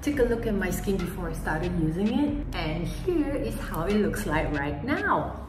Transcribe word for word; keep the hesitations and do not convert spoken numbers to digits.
took a look at my skin before I started using it, and here is how it looks like right now.